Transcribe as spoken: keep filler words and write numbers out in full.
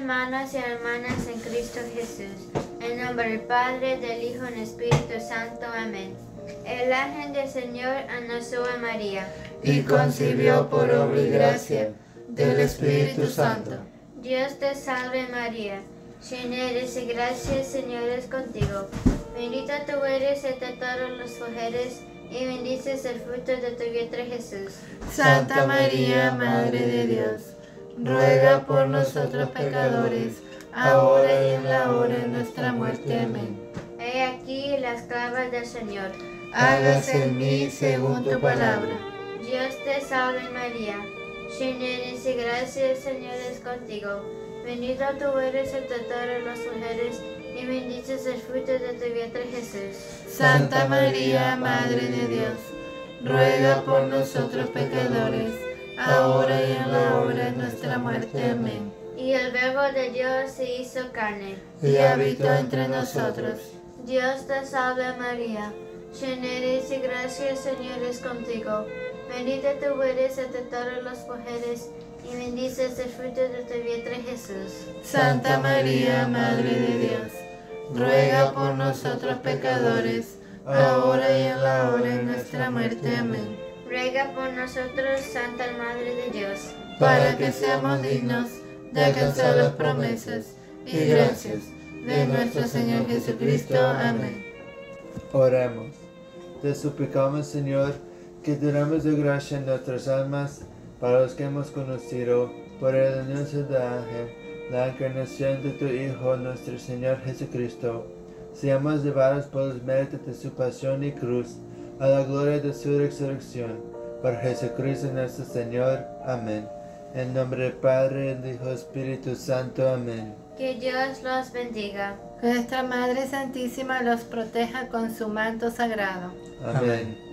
hermanos y hermanas en Cristo Jesús, en nombre del Padre, del Hijo y del Espíritu Santo. Amén. El ángel del Señor anunció a María, y concibió por obra y gracia del Espíritu Santo. Dios te salve María, llena eres de gracia, el Señor es contigo. Bendita tú eres entre todas las mujeres, y bendito es el fruto de tu vientre Jesús. Santa María, Madre de Dios, ruega por nosotros pecadores, ahora y en la hora de nuestra muerte. Amén. He aquí la esclava del Señor. Hágase en mí según tu palabra. Dios te salve María, llena eres de gracia, el Señor es contigo. Bendita tú eres entre todas las mujeres, y bendito es el fruto de tu vientre Jesús. Santa María, Madre de Dios, ruega por nosotros pecadores, ahora y en la hora de nuestra muerte. Amén. Y el Verbo de Dios se hizo carne, y habitó entre nosotros. Dios te salve María, llena eres de gracia, el Señor es contigo. Bendita tú eres entre todas las mujeres, y bendito es el fruto de tu vientre Jesús. Santa María, Madre de Dios, ruega por nosotros pecadores, ahora y en la hora de nuestra muerte. Amén. Ruega por nosotros, Santa Madre de Dios, para que seamos dignos de alcanzar las promesas y gracias de nuestro Señor Jesucristo. Amén. Oremos. Te suplicamos, Señor, que derrames de gracia en nuestras almas para los que hemos conocido por el anuncio del ángel la encarnación de tu Hijo, nuestro Señor Jesucristo. Seamos llevados por los méritos de su pasión y cruz a la gloria de su resurrección. Por Jesucristo nuestro Señor. Amén. En nombre del Padre, del Hijo y del Espíritu Santo. Amén. que Dios los bendiga. Que nuestra Madre Santísima los proteja con su manto sagrado. Amén.